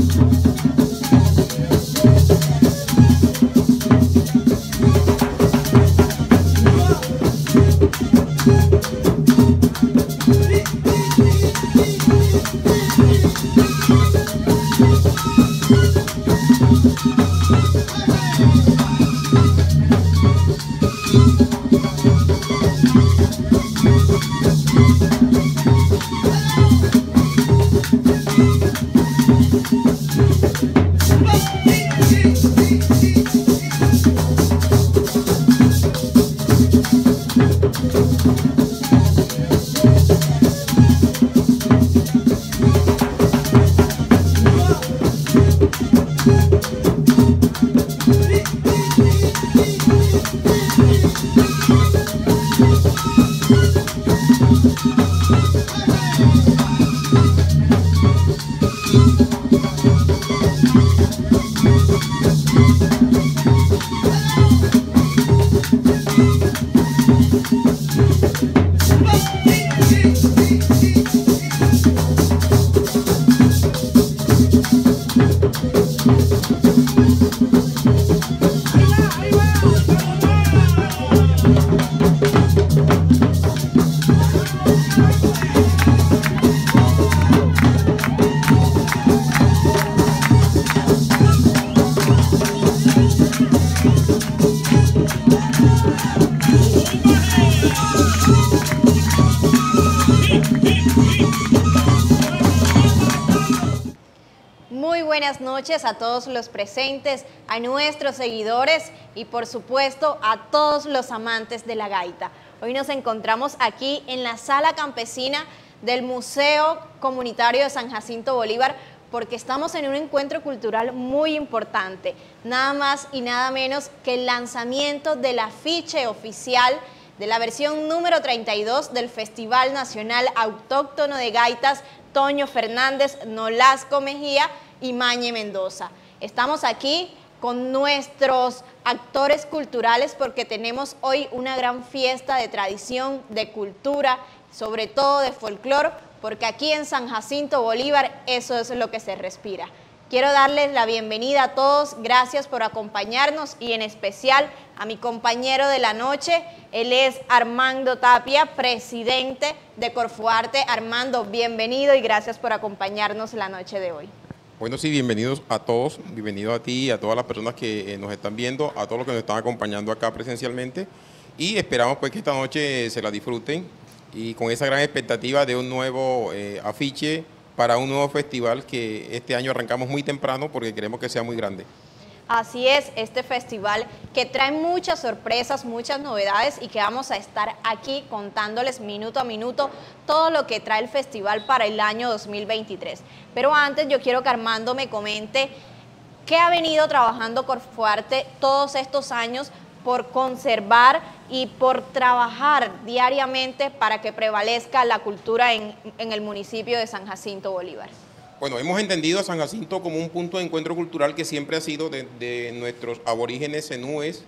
Muy buenas noches a todos los presentes, a nuestros seguidores y por supuesto a todos los amantes de la gaita. Hoy nos encontramos aquí en la sala campesina del Museo Comunitario de San Jacinto Bolívar porque estamos en un encuentro cultural muy importante, nada más y nada menos que el lanzamiento del afiche oficial de la versión número 32 del Festival Nacional Autóctono de Gaitas Toño Fernández, Nolasco Mejía y Mañe Mendoza. Estamos aquí con nuestros actores culturales porque tenemos hoy una gran fiesta de tradición, de cultura, sobre todo de folclore, porque aquí en San Jacinto Bolívar eso es lo que se respira. Quiero darles la bienvenida a todos, gracias por acompañarnos y en especial a mi compañero de la noche, él es Armando Tapia, presidente de Corfuarte. Armando, bienvenido y gracias por acompañarnos la noche de hoy. Bueno, sí, bienvenidos a todos, bienvenido a ti y a todas las personas que nos están viendo, a todos los que nos están acompañando acá presencialmente y esperamos pues que esta noche se la disfruten y con esa gran expectativa de un nuevo afiche para un nuevo festival que este año arrancamos muy temprano porque queremos que sea muy grande. Así es, este festival que trae muchas sorpresas, muchas novedades y que vamos a estar aquí contándoles minuto a minuto todo lo que trae el festival para el año 2023. Pero antes yo quiero que Armando me comente qué ha venido trabajando Corfuarte todos estos años por conservar y por trabajar diariamente para que prevalezca la cultura en el municipio de San Jacinto Bolívar. Bueno, hemos entendido a San Jacinto como un punto de encuentro cultural que siempre ha sido de nuestros aborígenes zenúes,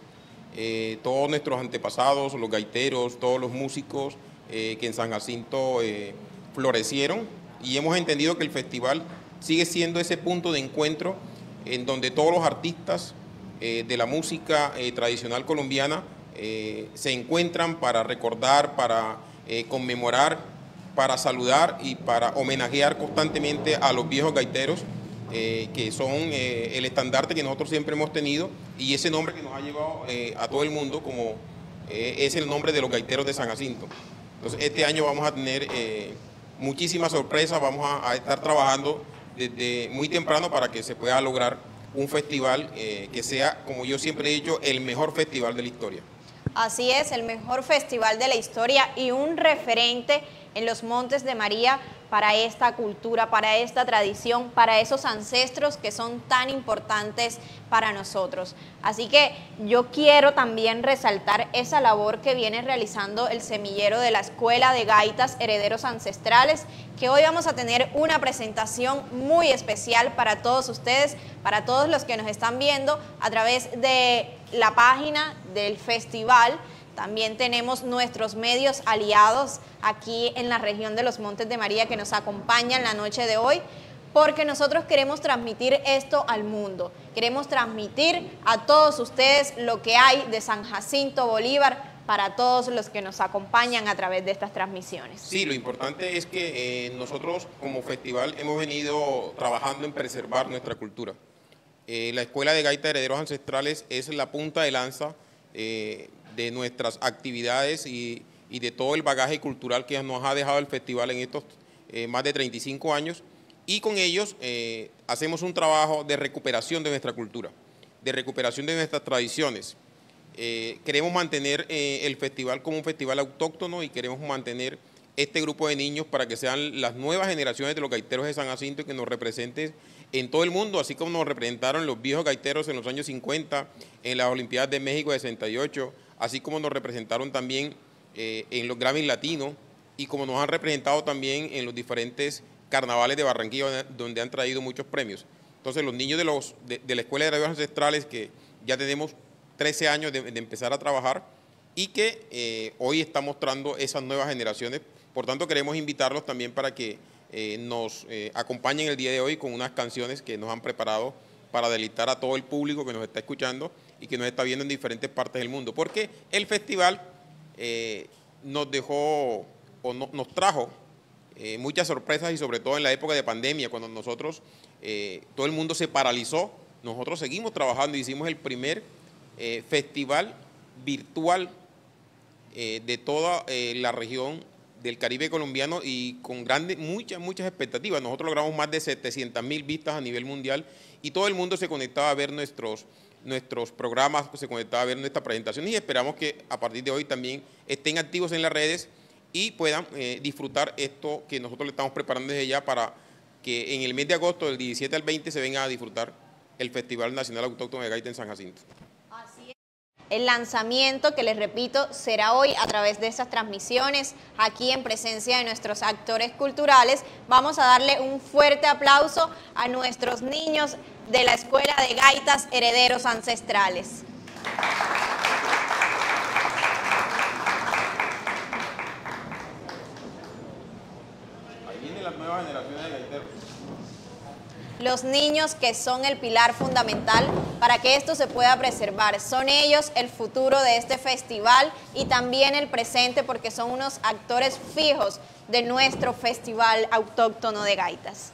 todos nuestros antepasados, los gaiteros, todos los músicos que en San Jacinto florecieron, y hemos entendido que el festival sigue siendo ese punto de encuentro en donde todos los artistas de la música tradicional colombiana se encuentran para recordar, para conmemorar, para saludar y para homenajear constantemente a los viejos gaiteros que son el estandarte que nosotros siempre hemos tenido y ese nombre que nos ha llevado a todo el mundo como es el nombre de los gaiteros de San Jacinto. Entonces este año vamos a tener muchísimas sorpresas, vamos a estar trabajando desde muy temprano para que se pueda lograr un festival que sea, como yo siempre he dicho, el mejor festival de la historia. Así es, el mejor festival de la historia y un referente en los Montes de María para esta cultura, para esta tradición, para esos ancestros que son tan importantes para nosotros. Así que yo quiero también resaltar esa labor que viene realizando el semillero de la Escuela de Gaitas Herederos Ancestrales, que hoy vamos a tener una presentación muy especial para todos ustedes, para todos los que nos están viendo a través de la página del festival. También tenemos nuestros medios aliados aquí en la región de los Montes de María que nos acompañan la noche de hoy, porque nosotros queremos transmitir esto al mundo. Queremos transmitir a todos ustedes lo que hay de San Jacinto Bolívar para todos los que nos acompañan a través de estas transmisiones. Sí, lo importante es que nosotros como festival hemos venido trabajando en preservar nuestra cultura. La Escuela de Gaita Herederos Ancestrales es la punta de lanza de nuestras actividades y de todo el bagaje cultural que nos ha dejado el festival en estos más de 35 años, y con ellos hacemos un trabajo de recuperación de nuestra cultura, de recuperación de nuestras tradiciones. Queremos mantener el festival como un festival autóctono y queremos mantener este grupo de niños para que sean las nuevas generaciones de los gaiteros de San Jacinto y que nos representen en todo el mundo, así como nos representaron los viejos gaiteros en los años 50, en las Olimpiadas de México de 68, así como nos representaron también en los Grammys Latinos y como nos han representado también en los diferentes carnavales de Barranquilla, donde han traído muchos premios. Entonces los niños de la Escuela de Herederos Ancestrales, que ya tenemos 13 años de empezar a trabajar y que hoy está mostrando esas nuevas generaciones. Por tanto, queremos invitarlos también para que nos acompañen el día de hoy con unas canciones que nos han preparado para deleitar a todo el público que nos está escuchando y que nos está viendo en diferentes partes del mundo. Porque el festival nos dejó o nos trajo muchas sorpresas, y sobre todo en la época de pandemia, cuando nosotros, todo el mundo se paralizó, nosotros seguimos trabajando y hicimos el primer festival virtual de toda la región del Caribe colombiano y con muchas expectativas. Nosotros logramos más de 700.000 vistas a nivel mundial y todo el mundo se conectaba a ver nuestros programas, se conectaba a ver nuestras presentaciones, y esperamos que a partir de hoy también estén activos en las redes y puedan disfrutar esto que nosotros le estamos preparando desde ya, para que en el mes de agosto, del 17 al 20, se venga a disfrutar el Festival Nacional Autóctono de Gaita en San Jacinto. Así es. El lanzamiento, que les repito, será hoy a través de estas transmisiones, aquí en presencia de nuestros actores culturales. Vamos a darle un fuerte aplauso a nuestros niños de la Escuela de Gaitas Herederos Ancestrales. Ahí vienen las nuevas generaciones de gaiteros. Los niños, que son el pilar fundamental para que esto se pueda preservar. Son ellos el futuro de este festival y también el presente, porque son unos actores fijos de nuestro Festival Autóctono de Gaitas.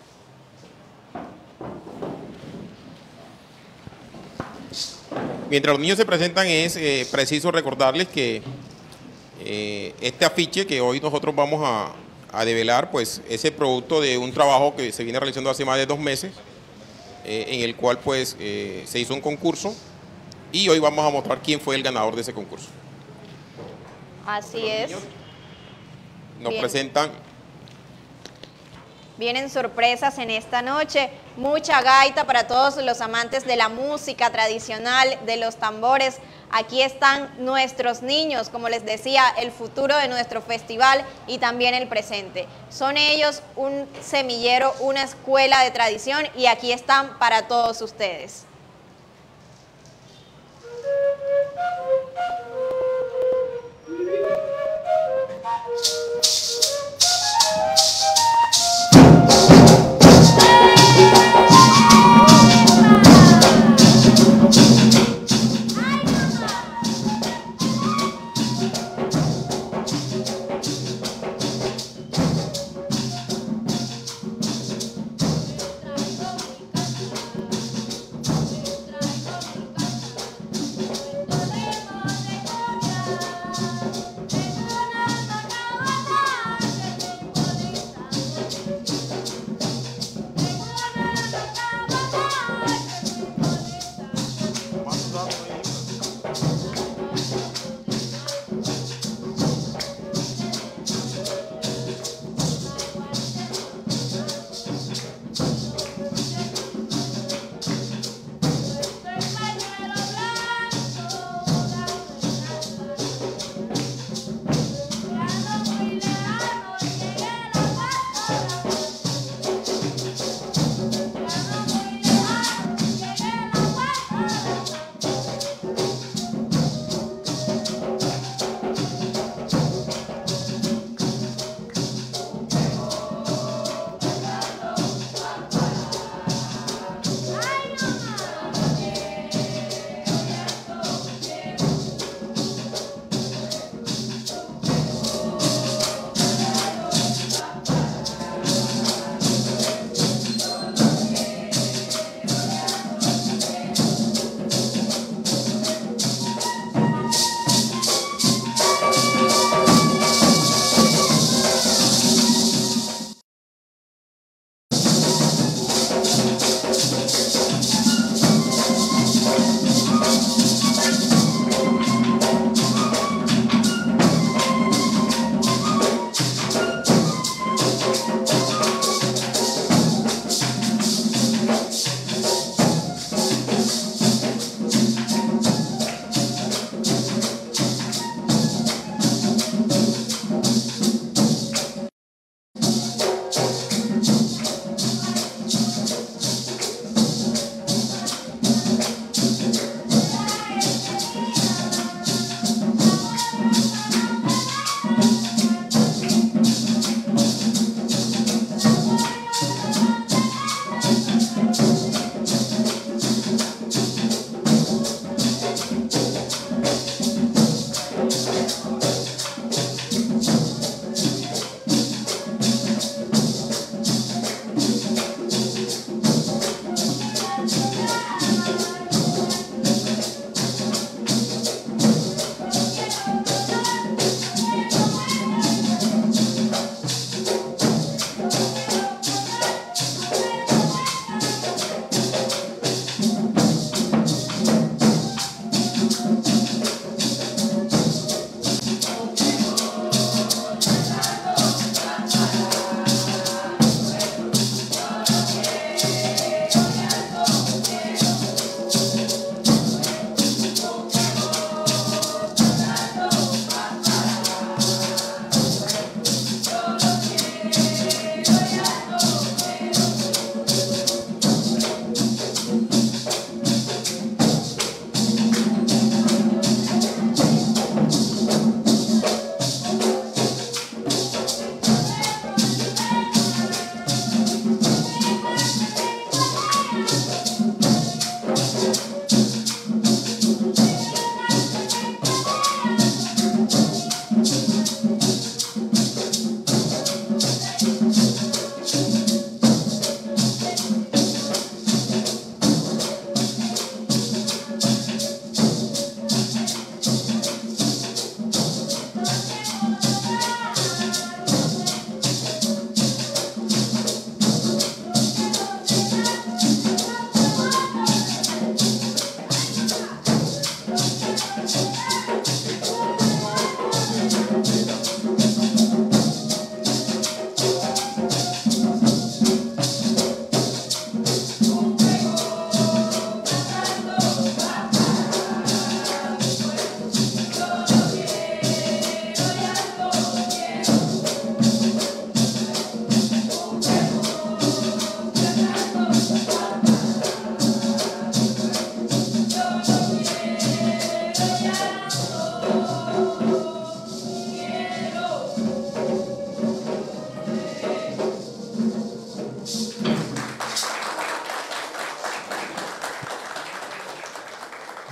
Mientras los niños se presentan, es preciso recordarles que este afiche que hoy nosotros vamos a develar, pues es el producto de un trabajo que se viene realizando hace más de 2 meses, en el cual pues se hizo un concurso y hoy vamos a mostrar quién fue el ganador de ese concurso. Así es. Nos Bien. presentan. Vienen sorpresas en esta noche, mucha gaita para todos los amantes de la música tradicional, de los tambores. Aquí están nuestros niños, como les decía, el futuro de nuestro festival y también el presente. Son ellos un semillero, una escuela de tradición, y aquí están para todos ustedes.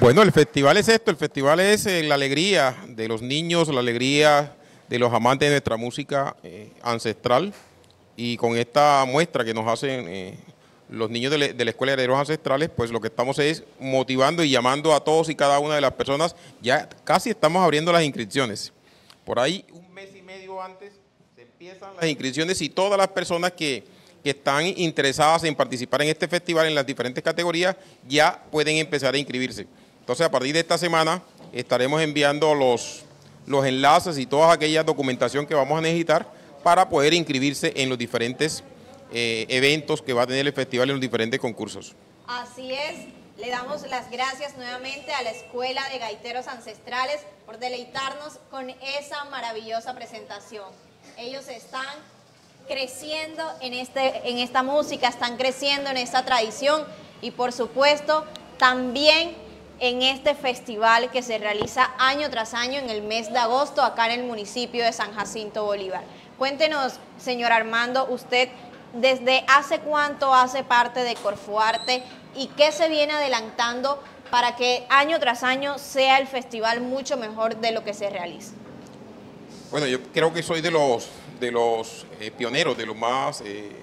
Bueno, el festival es esto, el festival es la alegría de los niños, la alegría de los amantes de nuestra música ancestral, y con esta muestra que nos hacen los niños de la Escuela de Herederos Ancestrales, pues lo que estamos es motivando y llamando a todos y cada una de las personas. Ya casi estamos abriendo las inscripciones. Por ahí un mes y medio antes se empiezan las inscripciones, y todas las personas que están interesadas en participar en este festival en las diferentes categorías ya pueden empezar a inscribirse. Entonces, a partir de esta semana estaremos enviando los enlaces y toda aquella documentación que vamos a necesitar para poder inscribirse en los diferentes eventos que va a tener el festival, en los diferentes concursos. Así es, le damos las gracias nuevamente a la Escuela de Gaiteros Ancestrales por deleitarnos con esa maravillosa presentación. Ellos están creciendo en esta música, están creciendo en esta tradición, y por supuesto también en este festival que se realiza año tras año en el mes de agosto acá en el municipio de San Jacinto Bolívar. Cuéntenos, señor Armando, usted desde hace cuánto hace parte de Corfoarte y qué se viene adelantando para que año tras año sea el festival mucho mejor de lo que se realiza. Bueno, yo creo que soy de los pioneros, de los más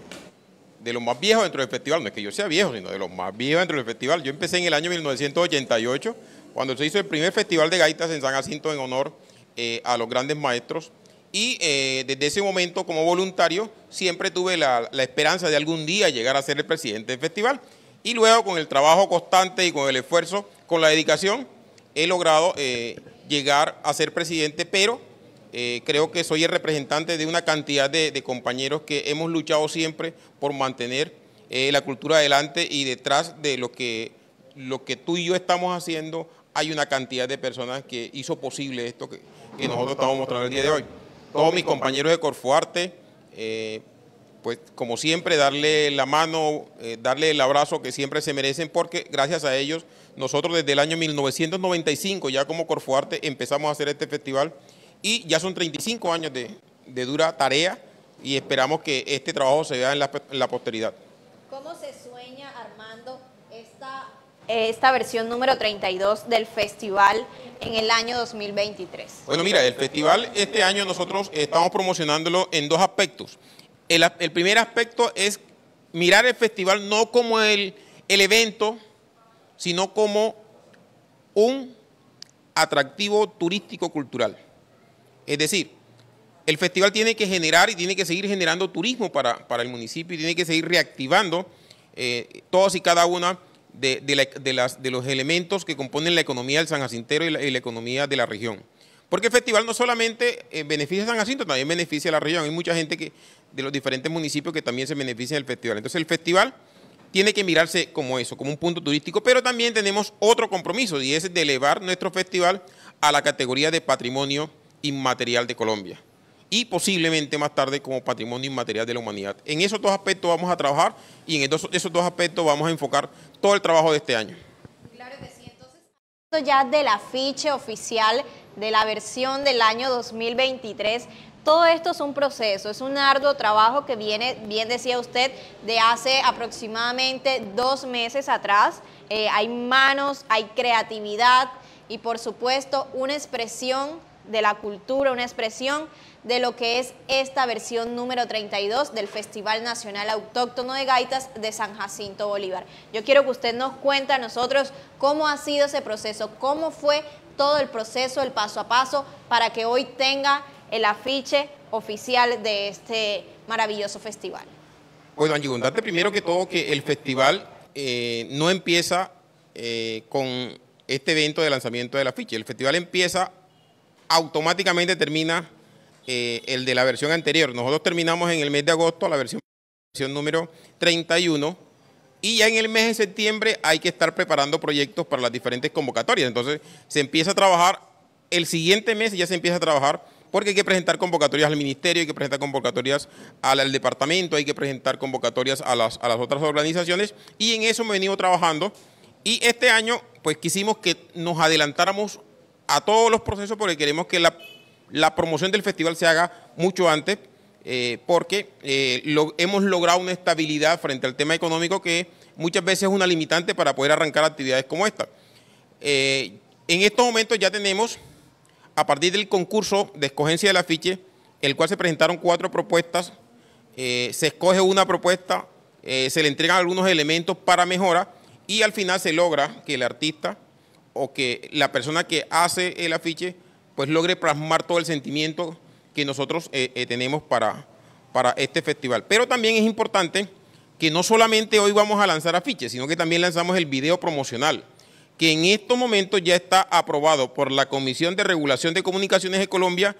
viejos dentro del festival. No es que yo sea viejo, sino de los más viejos dentro del festival. Yo empecé en el año 1988, cuando se hizo el primer festival de gaitas en San Jacinto en honor a los grandes maestros. Y desde ese momento, como voluntario, siempre tuve la esperanza de algún día llegar a ser el presidente del festival. Y luego, con el trabajo constante y con el esfuerzo, con la dedicación, he logrado llegar a ser presidente, pero creo que soy el representante de una cantidad de compañeros que hemos luchado siempre por mantener la cultura adelante, y detrás de lo que tú y yo estamos haciendo hay una cantidad de personas que hizo posible esto que nosotros estamos mostrando el día de hoy. Todos mis compañeros de Corfoarte, pues como siempre, darle la mano, darle el abrazo que siempre se merecen, porque gracias a ellos nosotros desde el año 1995 ya como Corfoarte empezamos a hacer este festival, y ya son 35 años de dura tarea, y esperamos que este trabajo se vea en la posteridad. ¿Cómo se sueña, Armando, esta versión número 32 del festival en el año 2023? Bueno, mira, el festival este año nosotros estamos promocionándolo en dos aspectos. El primer aspecto es mirar el festival no como el evento, sino como un atractivo turístico-cultural. Es decir, el festival tiene que generar y tiene que seguir generando turismo para el municipio, y tiene que seguir reactivando todos y cada una de los elementos que componen la economía del San Jacintero y la economía de la región. Porque el festival no solamente beneficia a San Jacinto, también beneficia a la región. Hay mucha gente de los diferentes municipios que también se benefician del festival. Entonces el festival tiene que mirarse como eso, como un punto turístico, pero también tenemos otro compromiso, y es de elevar nuestro festival a la categoría de patrimonio inmaterial de Colombia, y posiblemente más tarde como patrimonio inmaterial de la humanidad. En esos dos aspectos vamos a trabajar, y en esos dos aspectos vamos a enfocar todo el trabajo de este año. Claro que sí. Entonces, ya del afiche oficial de la versión del año 2023, todo esto es un proceso, es un arduo trabajo que viene, bien decía usted, de hace aproximadamente 2 meses atrás. Hay manos, hay creatividad y por supuesto una expresión de la cultura, una expresión de lo que es esta versión número 32 del Festival Nacional Autóctono de Gaitas de San Jacinto Bolívar. Yo quiero que usted nos cuente a nosotros cómo ha sido ese proceso, cómo fue todo el proceso, el paso a paso, para que hoy tenga el afiche oficial de este maravilloso festival. Bueno, Angie, contarte primero que todo que el festival no empieza con este evento de lanzamiento del afiche. El festival empieza, automáticamente termina el de la versión anterior. Nosotros terminamos en el mes de agosto la versión número 31, y ya en el mes de septiembre hay que estar preparando proyectos para las diferentes convocatorias. Entonces se empieza a trabajar, el siguiente mes ya se empieza a trabajar, porque hay que presentar convocatorias al ministerio, hay que presentar convocatorias al departamento, hay que presentar convocatorias a las otras organizaciones, y en eso me he venido trabajando. Y este año pues quisimos que nos adelantáramos a todos los procesos, porque queremos que la promoción del festival se haga mucho antes, porque hemos logrado una estabilidad frente al tema económico que muchas veces es una limitante para poder arrancar actividades como esta. En estos momentos ya tenemos, a partir del concurso de escogencia del afiche, el cual se presentaron 4 propuestas, se escoge una propuesta, se le entregan algunos elementos para mejora y al final se logra que el artista o que la persona que hace el afiche pues logre plasmar todo el sentimiento que nosotros tenemos para este festival. Pero también es importante que no solamente hoy vamos a lanzar afiches, sino que también lanzamos el video promocional, que en estos momentos ya está aprobado por la Comisión de Regulación de Comunicaciones de Colombia.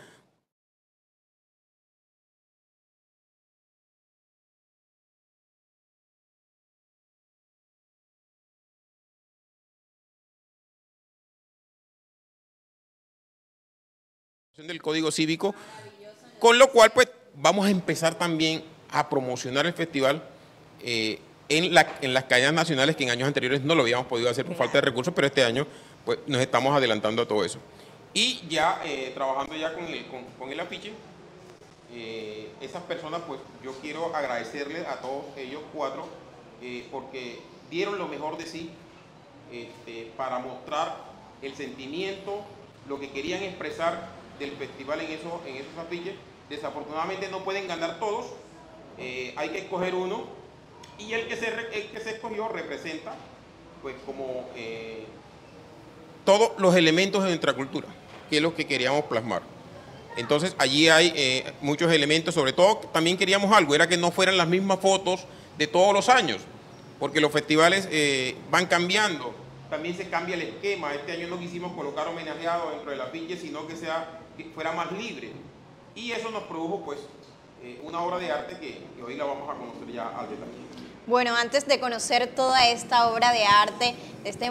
Del Código Cívico, con lo cual pues vamos a empezar también a promocionar el festival en las cadenas nacionales, que en años anteriores no lo habíamos podido hacer por falta de recursos, pero este año pues nos estamos adelantando a todo eso. Y ya trabajando ya con el afiche, esas personas pues yo quiero agradecerles a todos ellos 4 porque dieron lo mejor de sí para mostrar el sentimiento, lo que querían expresar del festival en esos afiches. Desafortunadamente no pueden ganar todos, hay que escoger uno y el que se escogió representa pues como todos los elementos de nuestra cultura, que es lo que queríamos plasmar. Entonces allí hay muchos elementos, sobre todo también queríamos algo, era que no fueran las mismas fotos de todos los años, porque los festivales van cambiando, también se cambia el esquema. Este año no quisimos colocar homenajeado dentro del afiche, sino que fuera más libre, y eso nos produjo pues una obra de arte que hoy la vamos a conocer ya al detalle. Bueno, antes de conocer toda esta obra de arte, esta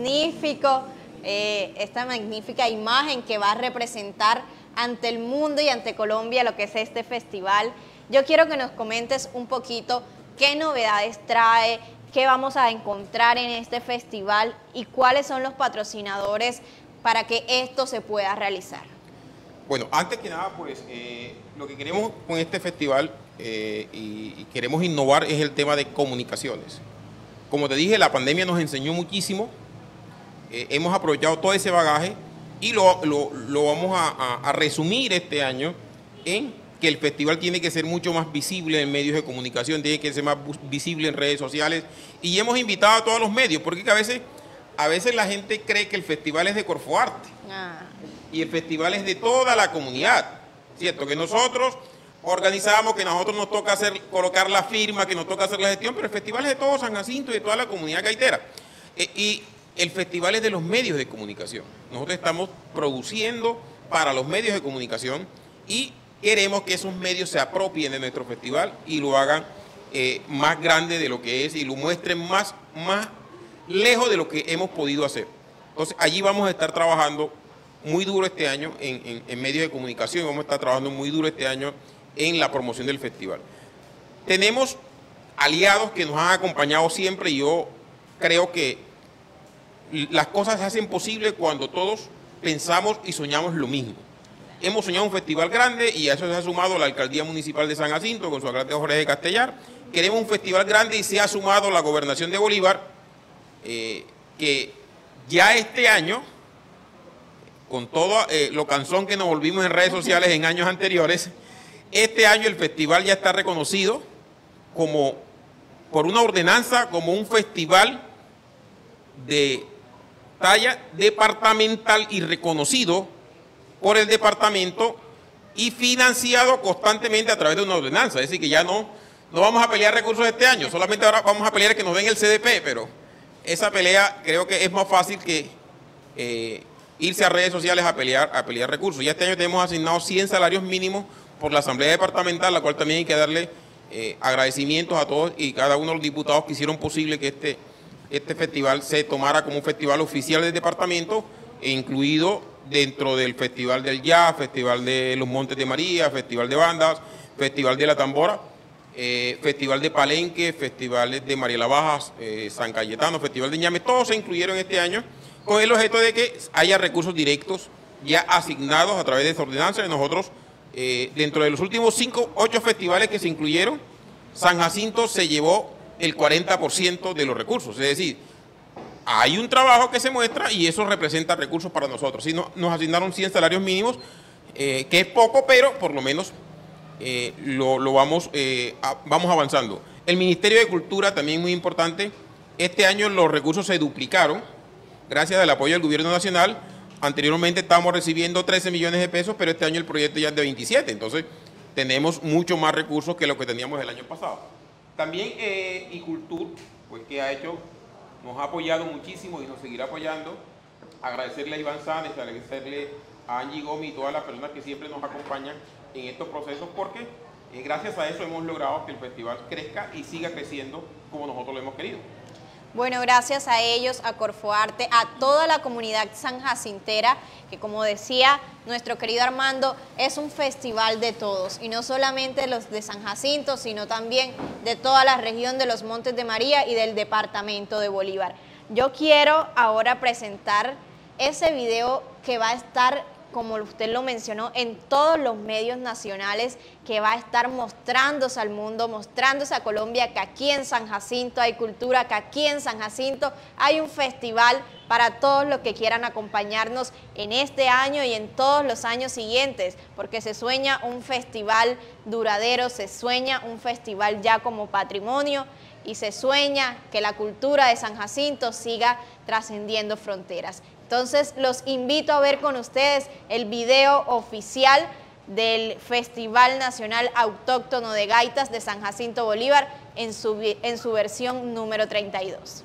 magnífica imagen que va a representar ante el mundo y ante Colombia lo que es este festival, yo quiero que nos comentes un poquito qué novedades trae, qué vamos a encontrar en este festival y cuáles son los patrocinadores para que esto se pueda realizar. Bueno, antes que nada, pues lo que queremos con este festival y queremos innovar es el tema de comunicaciones. Como te dije, la pandemia nos enseñó muchísimo, hemos aprovechado todo ese bagaje y lo vamos a resumir este año en que el festival tiene que ser mucho más visible en medios de comunicación, tiene que ser más visible en redes sociales, y hemos invitado a todos los medios, porque a veces la gente cree que el festival es de Corfoarte. Y el festival es de toda la comunidad, ¿cierto? Que nosotros organizamos, que nosotros nos toca colocar la firma, que nos toca hacer la gestión, pero el festival es de todo San Jacinto y de toda la comunidad gaitera. Y el festival es de los medios de comunicación. Nosotros estamos produciendo para los medios de comunicación y queremos que esos medios se apropien de nuestro festival y lo hagan más grande de lo que es y lo muestren más lejos de lo que hemos podido hacer. Entonces allí vamos a estar trabajando muy duro este año en medios de comunicación, vamos a estar trabajando muy duro este año en la promoción del festival. Tenemos aliados que nos han acompañado siempre y yo creo que las cosas se hacen posibles cuando todos pensamos y soñamos lo mismo. Hemos soñado un festival grande y a eso se ha sumado la Alcaldía Municipal de San Jacinto con su alcalde Jorge Castellar. Queremos un festival grande y se ha sumado la Gobernación de Bolívar, que ya este año, con todo lo cansón que nos volvimos en redes sociales en años anteriores, este año el festival ya está reconocido por una ordenanza como un festival de talla departamental y reconocido por el departamento y financiado constantemente a través de una ordenanza. Es decir, que ya no vamos a pelear recursos este año, solamente ahora vamos a pelear que nos den el CDP, pero esa pelea creo que es más fácil que irse a redes sociales a pelear recursos. Ya este año tenemos asignados 100 salarios mínimos por la Asamblea Departamental, la cual también hay que darle agradecimientos a todos y cada uno de los diputados que hicieron posible que este festival se tomara como un festival oficial del departamento, incluido dentro del Festival del Jazz, Festival de los Montes de María, Festival de Bandas, Festival de la Tambora, Festival de Palenque, Festivales de Mariela Bajas, San Cayetano, Festival de Ñame, todos se incluyeron este año con el objeto de que haya recursos directos ya asignados a través de esta ordenanza. Nosotros, dentro de los últimos 8 festivales que se incluyeron, San Jacinto se llevó el 40% de los recursos, es decir, hay un trabajo que se muestra y eso representa recursos para nosotros. Sí, nos asignaron 100 salarios mínimos, que es poco, pero por lo menos vamos avanzando. El Ministerio de Cultura también muy importante. Este año los recursos se duplicaron gracias al apoyo del Gobierno Nacional. Anteriormente estábamos recibiendo 13 millones de pesos, pero este año el proyecto ya es de 27. Entonces tenemos mucho más recursos que lo que teníamos el año pasado. También Icultur, pues que nos ha apoyado muchísimo y nos seguirá apoyando. Agradecerle a Iván Sáenz, agradecerle a Angie Gómez y todas las personas que siempre nos acompañan en estos procesos, porque gracias a eso hemos logrado que el festival crezca y siga creciendo como nosotros lo hemos querido. Bueno, gracias a ellos, a Corfoarte, a toda la comunidad sanjacintera, que como decía nuestro querido Armando, es un festival de todos, y no solamente los de San Jacinto, sino también de toda la región de los Montes de María y del departamento de Bolívar. Yo quiero ahora presentar ese video que va a estar, como usted lo mencionó, en todos los medios nacionales, que va a estar mostrándose al mundo, mostrándose a Colombia que aquí en San Jacinto hay cultura, que aquí en San Jacinto hay un festival para todos los que quieran acompañarnos en este año y en todos los años siguientes, porque se sueña un festival duradero, se sueña un festival ya como patrimonio, y se sueña que la cultura de San Jacinto siga trascendiendo fronteras. Entonces los invito a ver con ustedes el video oficial del Festival Nacional Autóctono de Gaitas de San Jacinto Bolívar en su versión número 32.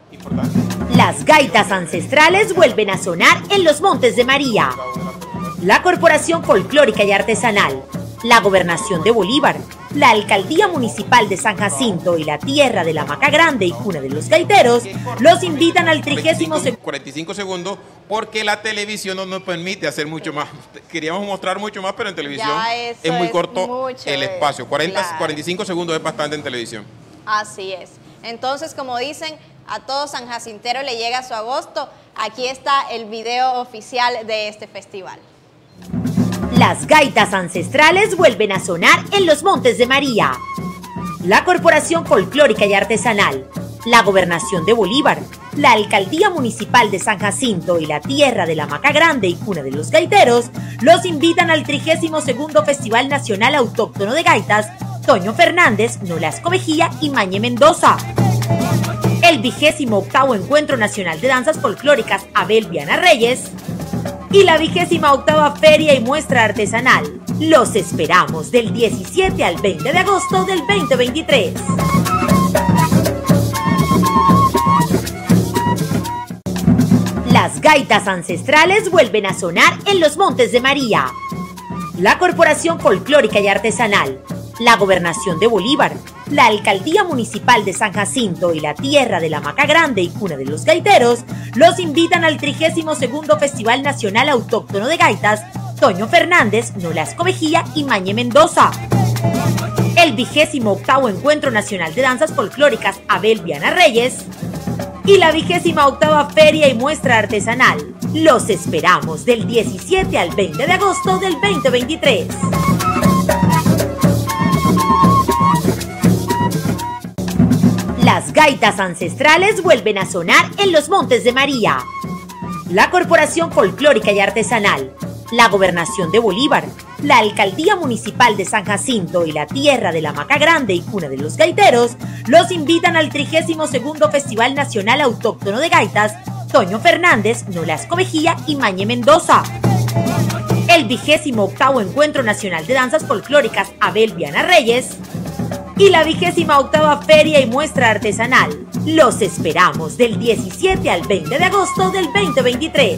Las gaitas ancestrales vuelven a sonar en los Montes de María. La Corporación Folclórica y Artesanal, la Gobernación de Bolívar, la Alcaldía Municipal de San Jacinto y la Tierra de la Maca Grande y Cuna de los Gaiteros los invitan al 45 segundos, porque la televisión no nos permite hacer mucho más. Queríamos mostrar mucho más, pero en televisión es muy corto el espacio. 45 segundos es bastante en televisión. Así es. Entonces, como dicen, a todo San Jacintero le llega su agosto. Aquí está el video oficial de este festival. Las gaitas ancestrales vuelven a sonar en los Montes de María. La Corporación Folclórica y Artesanal, la Gobernación de Bolívar, la Alcaldía Municipal de San Jacinto y la Tierra de la Maca Grande y Cuna de los Gaiteros los invitan al 32º Festival Nacional Autóctono de Gaitas Toño Fernández, Nolasco Mejía y Mañe Mendoza. El 28º Encuentro Nacional de Danzas Folclóricas Abel Viana Reyes y la 28ª Feria y Muestra Artesanal. Los esperamos del 17 al 20 de agosto del 2023. Las gaitas ancestrales vuelven a sonar en los Montes de María. La Corporación Folclórica y Artesanal, la Gobernación de Bolívar, la Alcaldía Municipal de San Jacinto y la Tierra de la Maca Grande y Cuna de los Gaiteros los invitan al 32º Festival Nacional Autóctono de Gaitas Toño Fernández, Nolasco Mejía y Mañe Mendoza. El 28º Encuentro Nacional de Danzas Folclóricas Abel Viana Reyes y la 28ª Feria y Muestra Artesanal. Los esperamos del 17 al 20 de agosto del 2023. Las gaitas ancestrales vuelven a sonar en los Montes de María. La Corporación Folclórica y Artesanal, la Gobernación de Bolívar, la Alcaldía Municipal de San Jacinto y la Tierra de la Maca Grande y Cuna de los Gaiteros los invitan al 32º Festival Nacional Autóctono de Gaitas Toño Fernández, Nolasco Mejía y Mañe Mendoza. El 28º Encuentro Nacional de Danzas Folclóricas Abel Viana Reyes y la 28ª Feria y Muestra Artesanal. Los esperamos del 17 al 20 de agosto del 2023.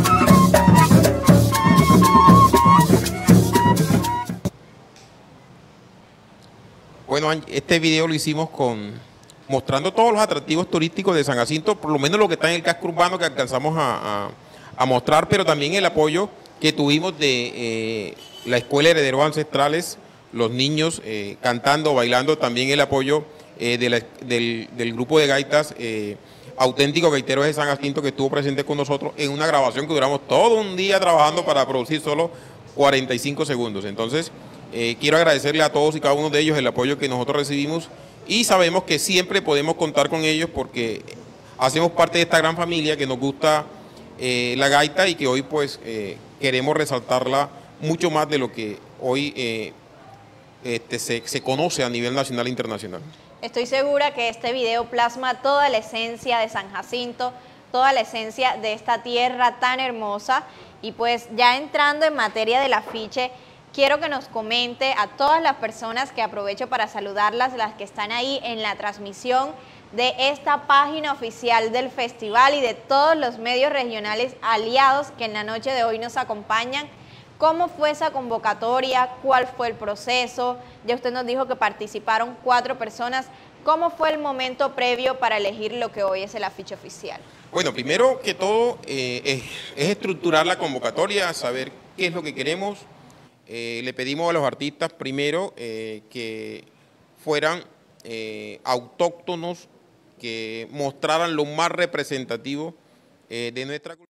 Bueno, este video lo hicimos mostrando todos los atractivos turísticos de San Jacinto, por lo menos lo que está en el casco urbano que alcanzamos a mostrar, pero también el apoyo que tuvimos de la Escuela de Herederos Ancestrales, los niños cantando, bailando, también el apoyo del grupo de gaitas Auténticos Gaiteros de San Jacinto, que estuvo presente con nosotros en una grabación que duramos todo un día trabajando para producir solo 45 segundos. Entonces, quiero agradecerle a todos y cada uno de ellos el apoyo que nosotros recibimos y sabemos que siempre podemos contar con ellos porque hacemos parte de esta gran familia que nos gusta la gaita y que hoy pues queremos resaltarla mucho más de lo que hoy se conoce a nivel nacional e internacional. Estoy segura que este video plasma toda la esencia de San Jacinto, toda la esencia de esta tierra tan hermosa. Y pues ya entrando en materia del afiche, quiero que nos comente a todas las personas, que aprovecho para saludarlas, las que están ahí en la transmisión de esta página oficial del festival y de todos los medios regionales aliados que en la noche de hoy nos acompañan. ¿Cómo fue esa convocatoria? ¿Cuál fue el proceso? Ya usted nos dijo que participaron 4 personas. ¿Cómo fue el momento previo para elegir lo que hoy es el afiche oficial? Bueno, primero que todo es estructurar la convocatoria, saber qué es lo que queremos. Le pedimos a los artistas primero que fueran autóctonos, que mostraran lo más representativo de nuestra cultura.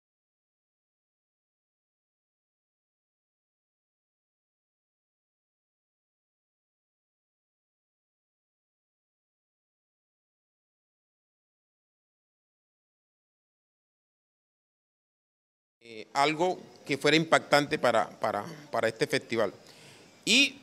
Algo que fuera impactante para este festival. Y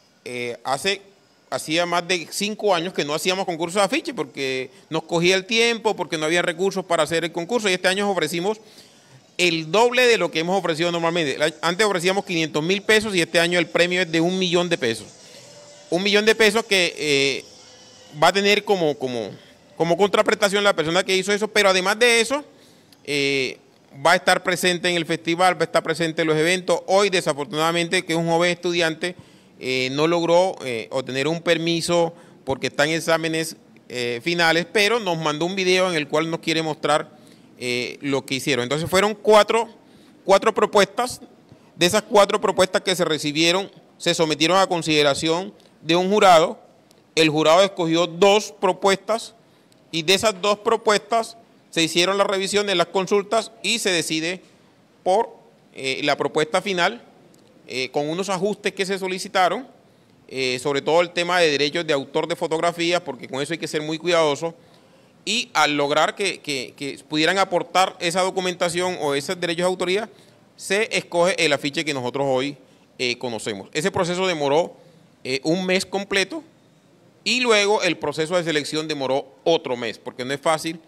hacía más de 5 años que no hacíamos concursos de afiche porque nos cogía el tiempo, porque no había recursos para hacer el concurso, y este año ofrecimos el doble de lo que hemos ofrecido normalmente. Antes ofrecíamos 500.000 pesos y este año el premio es de 1 millón de pesos. 1 millón de pesos que va a tener como contraprestación la persona que hizo eso, pero además de eso va a estar presente en el festival, va a estar presente en los eventos. Hoy, desafortunadamente, que un joven estudiante no logró obtener un permiso porque está en exámenes finales, pero nos mandó un video en el cual nos quiere mostrar lo que hicieron. Entonces fueron cuatro propuestas. De esas 4 propuestas que se recibieron, se sometieron a consideración de un jurado. El jurado escogió 2 propuestas y de esas 2 propuestas se hicieron las revisiones, las consultas y se decide por la propuesta final con unos ajustes que se solicitaron, sobre todo el tema de derechos de autor de fotografías, porque con eso hay que ser muy cuidadoso, y al lograr que pudieran aportar esa documentación o esos derechos de autoría, se escoge el afiche que nosotros hoy conocemos. Ese proceso demoró 1 mes completo y luego el proceso de selección demoró otro mes, porque no es fácil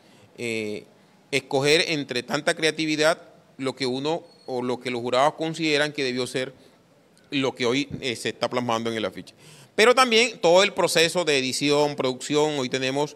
escoger entre tanta creatividad lo que uno o lo que los jurados consideran que debió ser lo que hoy se está plasmando en el afiche. Pero también todo el proceso de edición, producción. Hoy tenemos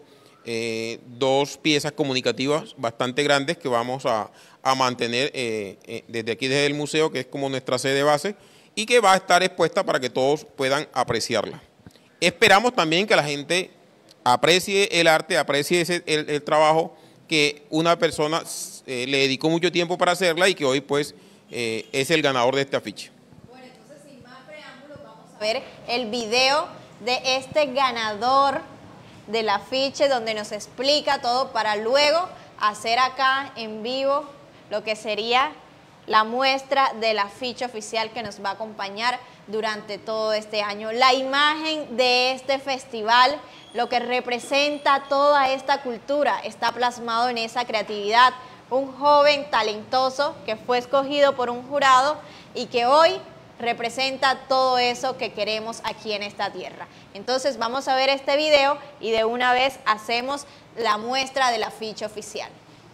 2 piezas comunicativas bastante grandes que vamos a mantener desde aquí, desde el museo, que es como nuestra sede base, y que va a estar expuesta para que todos puedan apreciarla. Esperamos también que la gente aprecie el arte, aprecie el trabajo que una persona le dedicó mucho tiempo para hacerla y que hoy pues es el ganador de este afiche. Bueno, entonces sin más preámbulos vamos a ver el video de este ganador del afiche, donde nos explica todo para luego hacer acá en vivo lo que sería la muestra del afiche oficial que nos va a acompañar durante todo este año. La imagen de este festival, lo que representa toda esta cultura, está plasmado en esa creatividad. Un joven talentoso que fue escogido por un jurado y que hoy representa todo eso que queremos aquí en esta tierra. Entonces vamos a ver este video y de una vez hacemos la muestra del afiche oficial.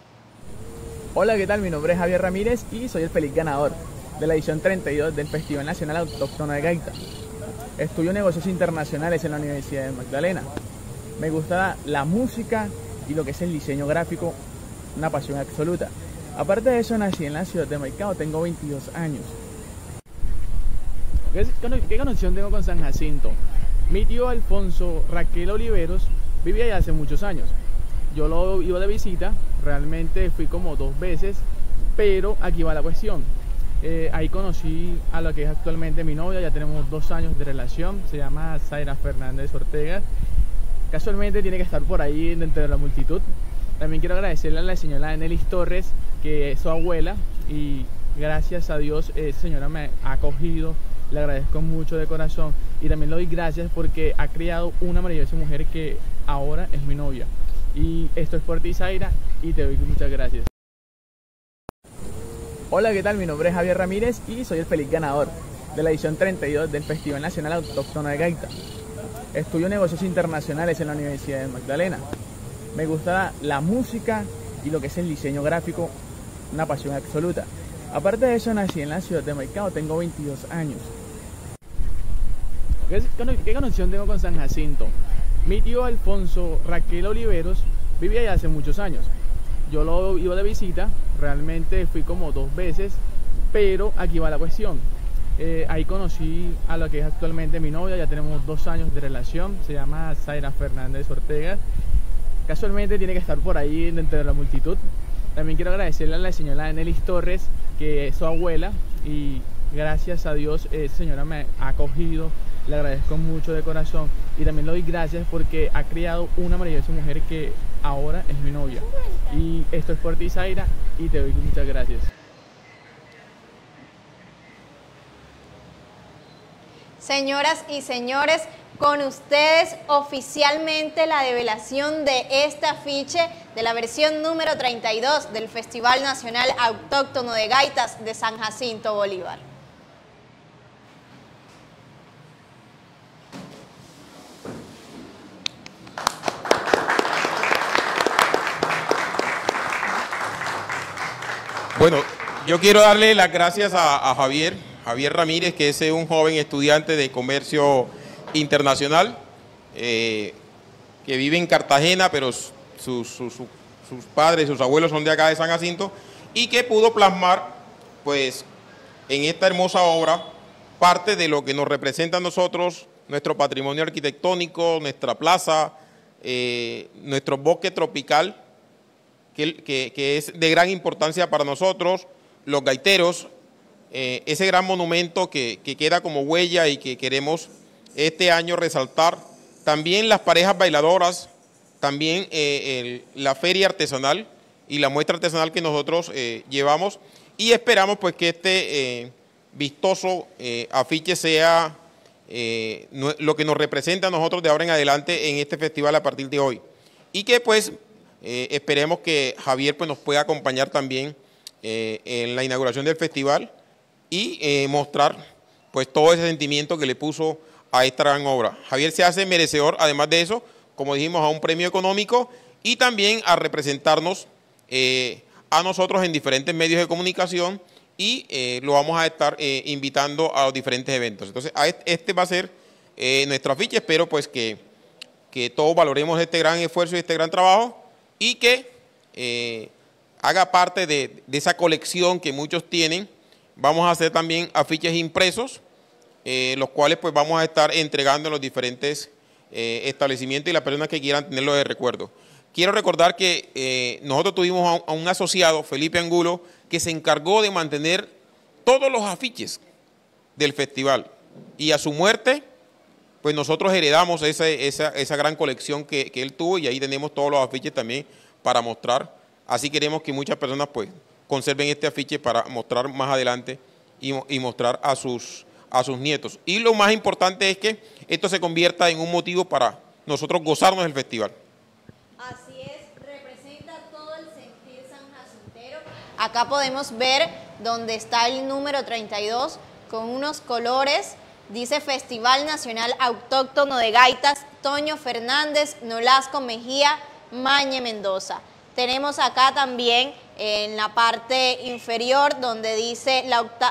Hola, ¿qué tal? Mi nombre es Javier Ramírez y soy el feliz ganador de la edición 32 del Festival Nacional Autóctono de Gaita. Estudio negocios internacionales en la Universidad de Magdalena. Me gusta la música y lo que es el diseño gráfico, una pasión absoluta. Aparte de eso, nací en la ciudad de Maicao, tengo 22 años. ¿Qué conexión tengo con San Jacinto? Mi tío Alfonso Raquel Oliveros vivía allá hace muchos años. Yo lo iba de visita, realmente fui como 2 veces, pero aquí va la cuestión. Ahí conocí a lo que es actualmente mi novia, ya tenemos 2 años de relación, se llama Zaira Fernández Ortega. Casualmente tiene que estar por ahí dentro de la multitud. También quiero agradecerle a la señora Nelis Torres, que es su abuela, y gracias a Dios esa señora me ha acogido, le agradezco mucho de corazón, y también le doy gracias porque ha criado una maravillosa mujer que ahora es mi novia. Y esto es por ti, Zaira, y te doy muchas gracias. Hola, ¿qué tal? Mi nombre es Javier Ramírez y soy el feliz ganador de la edición 32 del Festival Nacional Autóctono de Gaita. Estudio negocios internacionales en la Universidad de Magdalena. Me gusta la música y lo que es el diseño gráfico, una pasión absoluta. Aparte de eso, nací en la ciudad de Maicao, tengo 22 años. ¿Qué conexión tengo con San Jacinto? Mi tío Alfonso Raquel Oliveros vivía allá hace muchos años. Yo lo iba de visita, realmente fui como 2 veces, pero aquí va la cuestión. Ahí conocí a la que es actualmente mi novia, ya tenemos 2 años de relación, se llama Zaira Fernández Ortega. Casualmente tiene que estar por ahí dentro de la multitud. También quiero agradecerle a la señora Nelis Torres, que es su abuela, y gracias a Dios esa señora me ha acogido, le agradezco mucho de corazón, y también le doy gracias porque ha criado una maravillosa mujer que ahora es mi novia. Y esto es por ti, Zaira, y te doy muchas gracias. Señoras y señores, con ustedes oficialmente la develación de este afiche de la versión número 32 del Festival Nacional Autóctono de Gaitas de San Jacinto Bolívar. Bueno, yo quiero darle las gracias a Javier Ramírez, que es un joven estudiante de comercio internacional, que vive en Cartagena, pero sus padres, sus abuelos son de acá de San Jacinto, y que pudo plasmar, pues, en esta hermosa obra, parte de lo que nos representa a nosotros, nuestro patrimonio arquitectónico, nuestra plaza, nuestro bosque tropical, que es de gran importancia para nosotros, los gaiteros, ese gran monumento que queda como huella y que queremos este año resaltar. También las parejas bailadoras, también la feria artesanal y la muestra artesanal que nosotros llevamos, y esperamos pues que este vistoso afiche sea lo que nos representa a nosotros de ahora en adelante en este festival a partir de hoy. Y que pues esperemos que Javier pues, nos pueda acompañar también en la inauguración del festival y mostrar pues todo ese sentimiento que le puso a esta gran obra. Javier se hace merecedor, además de eso, como dijimos, a un premio económico y también a representarnos a nosotros en diferentes medios de comunicación, y lo vamos a estar invitando a los diferentes eventos. Entonces, este va a ser nuestro afiche. Espero pues que todos valoremos este gran esfuerzo y este gran trabajo, y que haga parte de esa colección que muchos tienen. Vamos a hacer también afiches impresos, los cuales pues vamos a estar entregando en los diferentes establecimientos y las personas que quieran tenerlo de recuerdo. Quiero recordar que nosotros tuvimos a un asociado, Felipe Angulo, que se encargó de mantener todos los afiches del festival, y a su muerte pues nosotros heredamos esa gran colección que él tuvo, y ahí tenemos todos los afiches también para mostrar. Así queremos que muchas personas pues conserven este afiche para mostrar más adelante y mostrar a sus nietos. Y lo más importante es que esto se convierta en un motivo para nosotros gozarnos del festival. Así es, representa todo el sentir sanjacintero. Acá podemos ver donde está el número 32 con unos colores. Dice Festival Nacional Autóctono de Gaitas, Toño Fernández, Nolasco Mejía, Mañe Mendoza. Tenemos acá también en la parte inferior donde dice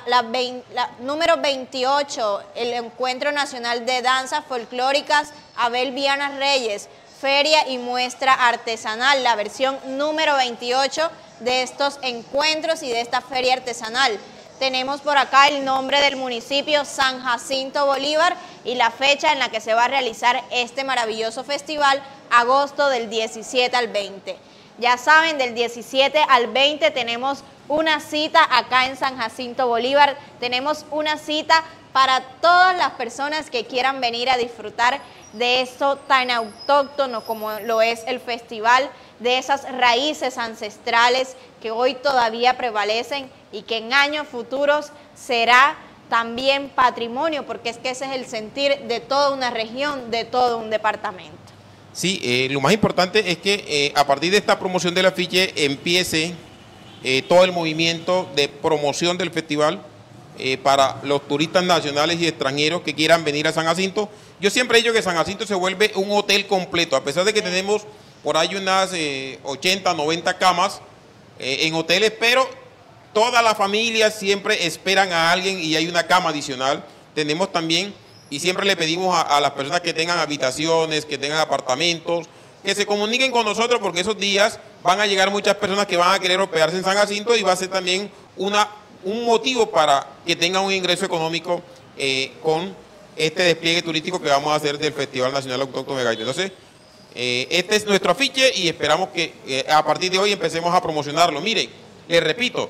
número 28, el Encuentro Nacional de Danzas Folclóricas Abel Viana Reyes, Feria y Muestra Artesanal, la versión número 28 de estos encuentros y de esta feria artesanal. Tenemos por acá el nombre del municipio, San Jacinto Bolívar, y la fecha en la que se va a realizar este maravilloso festival, agosto del 17 al 20. Ya saben, del 17 al 20 tenemos una cita acá en San Jacinto Bolívar. Tenemos una cita para todas las personas que quieran venir a disfrutar de eso tan autóctono como lo es el festival, de esas raíces ancestrales que hoy todavía prevalecen y que en años futuros será también patrimonio, porque es que ese es el sentir de toda una región, de todo un departamento. Sí, lo más importante es que a partir de esta promoción del afiche empiece todo el movimiento de promoción del festival para los turistas nacionales y extranjeros que quieran venir a San Jacinto. Yo siempre he dicho que San Jacinto se vuelve un hotel completo, a pesar de que tenemos por ahí unas 80, 90 camas en hoteles, pero todas las familias siempre esperan a alguien y hay una cama adicional. Tenemos también, y siempre le pedimos a las personas que tengan habitaciones, que tengan apartamentos, que se comuniquen con nosotros porque esos días van a llegar muchas personas que van a querer hospedarse en San Jacinto y va a ser también un motivo para que tengan un ingreso económico con este despliegue turístico que vamos a hacer del Festival Nacional Autóctono de Gaita. Entonces, este es nuestro afiche y esperamos que a partir de hoy empecemos a promocionarlo. Miren, les repito,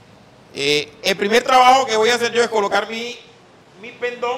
el primer trabajo que voy a hacer yo es colocar mi pendón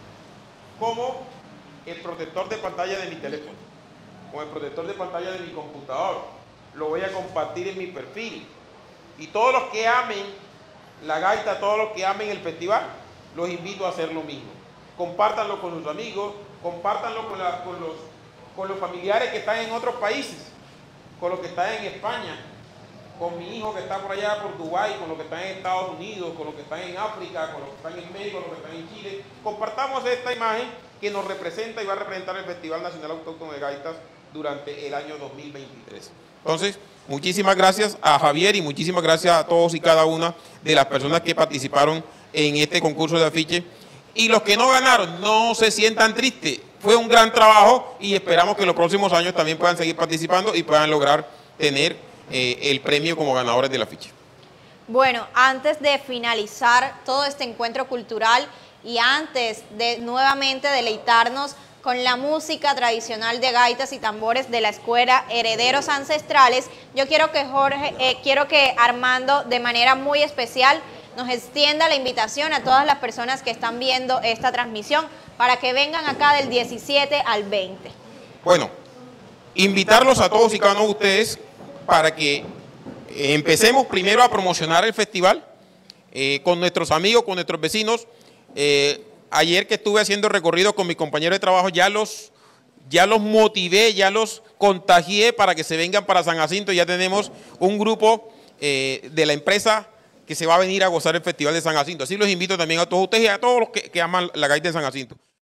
como el protector de pantalla de mi teléfono, como el protector de pantalla de mi computador. Lo voy a compartir en mi perfil. Y todos los que amen la gaita, todos los que amen el festival, los invito a hacer lo mismo. Compártanlo con sus amigos, compártanlo con los familiares que están en otros países, con los que están en España, con mi hijo que está por allá por Dubái, con los que están en Estados Unidos, con los que están en África, con los que están en México, con los que están en Chile. Compartamos esta imagen que nos representa y va a representar el Festival Nacional Autóctono de Gaitas durante el año 2023. Entonces, muchísimas gracias a Javier y muchísimas gracias a todos y cada una de las personas que participaron en este concurso de afiche. Y los que no ganaron, no se sientan tristes. Fue un gran trabajo y esperamos que en los próximos años también puedan seguir participando y puedan lograr tener el premio como ganadores del afiche. Bueno, antes de finalizar todo este encuentro cultural y antes de nuevamente deleitarnos con la música tradicional de gaitas y tambores de la Escuela Herederos Ancestrales, yo quiero que Armando de manera muy especial nos extienda la invitación a todas las personas que están viendo esta transmisión para que vengan acá del 17 al 20. Bueno, invitarlos a todos y cada uno de ustedes para que empecemos primero a promocionar el festival con nuestros amigos, con nuestros vecinos. Ayer que estuve haciendo recorrido con mis compañeros de trabajo, ya los motivé, ya los contagié para que se vengan para San Jacinto. Ya tenemos un grupo de la empresa que se va a venir a gozar el Festival de San Jacinto. Así los invito también a todos ustedes y a todos los que aman la gaita de San Jacinto.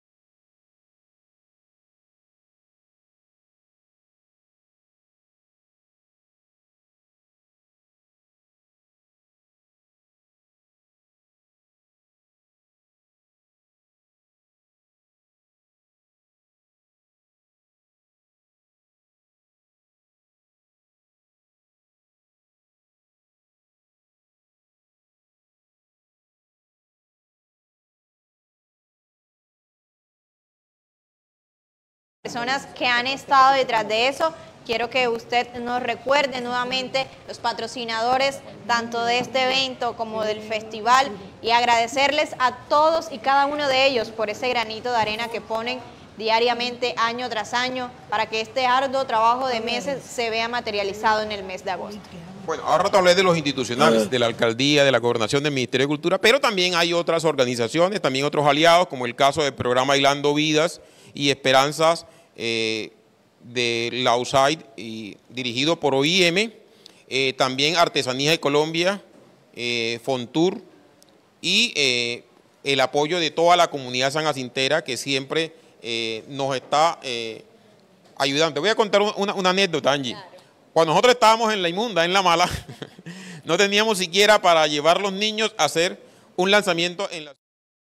Personas que han estado detrás de eso, quiero que usted nos recuerde nuevamente los patrocinadores tanto de este evento como del festival y agradecerles a todos y cada uno de ellos por ese granito de arena que ponen diariamente, año tras año, para que este arduo trabajo de meses se vea materializado en el mes de agosto. Bueno, ahora te hablé de los institucionales, de la alcaldía, de la gobernación, del Ministerio de Cultura, pero también hay otras organizaciones, también otros aliados, como el caso del programa Hilando Vidas y Esperanzas de la USAID, dirigido por OIM, también Artesanías de Colombia, Fontur y el apoyo de toda la comunidad sanjacintera que siempre nos está ayudando. Te voy a contar una anécdota, Angie. Claro. Cuando nosotros estábamos en la inmunda, en la mala, no teníamos siquiera para llevar los niños a hacer un lanzamiento en la...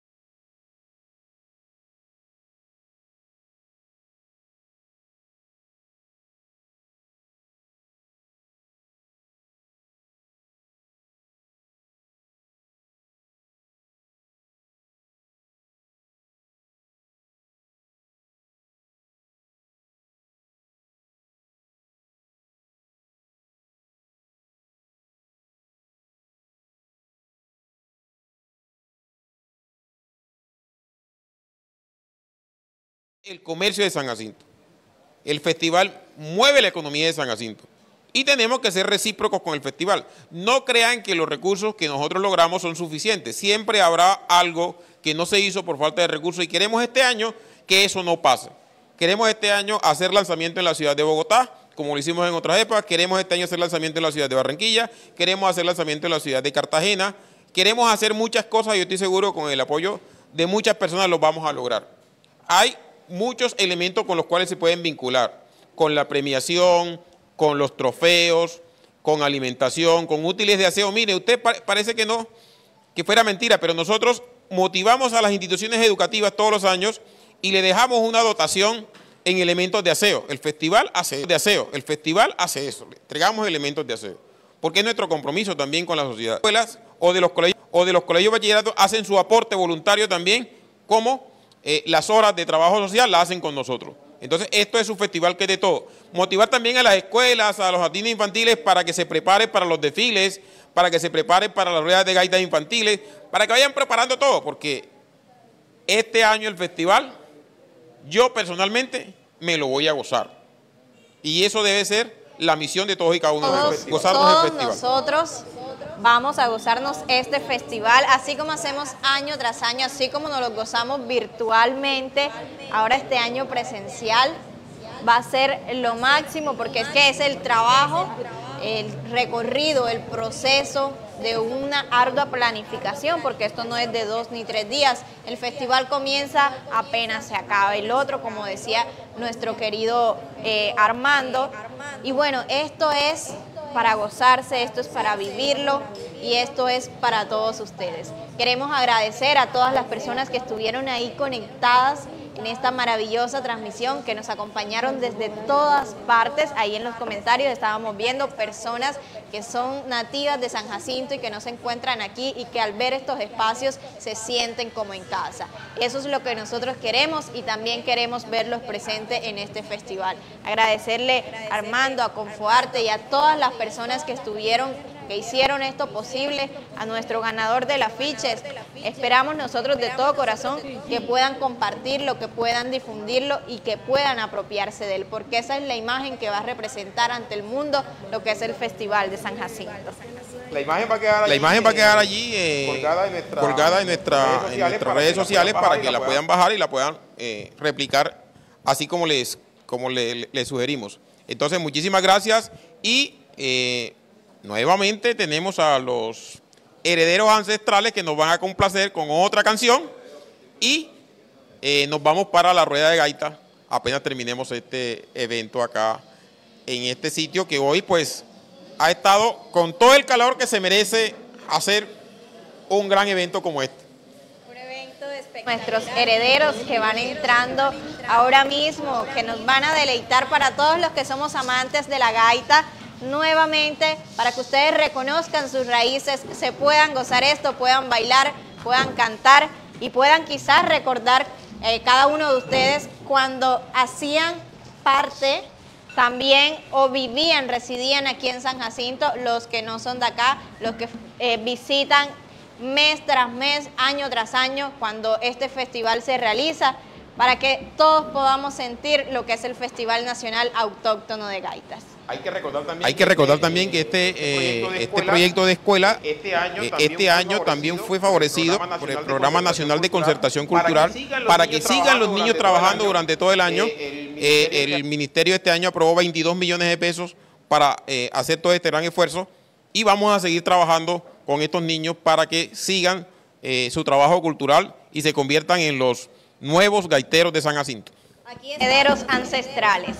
El comercio de San Jacinto. El festival mueve la economía de San Jacinto y tenemos que ser recíprocos con el festival. No crean que los recursos que nosotros logramos son suficientes. Siempre habrá algo que no se hizo por falta de recursos y queremos este año que eso no pase. Queremos este año hacer lanzamiento en la ciudad de Bogotá, como lo hicimos en otras épocas. Queremos este año hacer lanzamiento en la ciudad de Barranquilla. Queremos hacer lanzamiento en la ciudad de Cartagena. Queremos hacer muchas cosas y yo estoy seguro con el apoyo de muchas personas lo vamos a lograr. Hay muchos elementos con los cuales se pueden vincular, con la premiación, con los trofeos, con alimentación, con útiles de aseo. Mire, usted parece que no, que fuera mentira, pero nosotros motivamos a las instituciones educativas todos los años y le dejamos una dotación en elementos de aseo. El festival hace eso, le entregamos elementos de aseo, porque es nuestro compromiso también con la sociedad. Las escuelas o de los colegios de bachillerato hacen su aporte voluntario también, como las horas de trabajo social las hacen con nosotros. Entonces, esto es un festival que es de todo. Motivar también a las escuelas, a los jardines infantiles para que se preparen para los desfiles, para que se preparen para las ruedas de gaitas infantiles, para que vayan preparando todo, porque este año el festival, yo personalmente me lo voy a gozar. Y eso debe ser la misión de todos y cada uno de nosotros, gozarnos el festival. Nosotros vamos a gozarnos este festival, así como hacemos año tras año, así como nos lo gozamos virtualmente, ahora este año presencial va a ser lo máximo, porque es que es el trabajo, el recorrido, el proceso de una ardua planificación, porque esto no es de 2 ni 3 días. El festival comienza apenas se acaba el otro, como decía nuestro querido Armando. Y bueno, esto es para gozarse, esto es para vivirlo y esto es para todos ustedes. Queremos agradecer a todas las personas que estuvieron ahí conectadas en esta maravillosa transmisión, que nos acompañaron desde todas partes. Ahí en los comentarios estábamos viendo personas que son nativas de San Jacinto y que no se encuentran aquí y que al ver estos espacios se sienten como en casa. Eso es lo que nosotros queremos y también queremos verlos presentes en este festival. Agradecerle a Armando, a Confoarte y a todas las personas que estuvieron, que hicieron esto posible, a nuestro ganador del afiches. Esperamos nosotros de todo corazón que puedan compartirlo, que puedan difundirlo y que puedan apropiarse de él, porque esa es la imagen que va a representar ante el mundo lo que es el Festival de San Jacinto. La imagen va a quedar allí, colgada en nuestras redes sociales para que la puedan bajar y la puedan replicar así como les sugerimos. Entonces, muchísimas gracias y nuevamente tenemos a los herederos ancestrales que nos van a complacer con otra canción y nos vamos para la rueda de gaita apenas terminemos este evento acá en este sitio que hoy pues ha estado con todo el calor que se merece hacer un gran evento como este. Un evento de nuestros herederos que van entrando ahora mismo, que nos van a deleitar para todos los que somos amantes de la gaita. Nuevamente, para que ustedes reconozcan sus raíces, se puedan gozar esto, puedan bailar, puedan cantar y puedan quizás recordar cada uno de ustedes cuando hacían parte también o vivían, residían aquí en San Jacinto, los que no son de acá, los que visitan mes tras mes, año tras año, cuando este festival se realiza, para que todos podamos sentir lo que es el Festival Nacional Autóctono de Gaitas. Hay que recordar también que este proyecto de escuela este año también fue favorecido por el Programa Nacional de Concertación Cultural para que sigan los niños trabajando durante todo el año. El Ministerio este año aprobó 22 millones de pesos para hacer todo este gran esfuerzo y vamos a seguir trabajando con estos niños para que sigan su trabajo cultural y se conviertan en los nuevos gaiteros de San Jacinto. Aquí herederos ancestrales.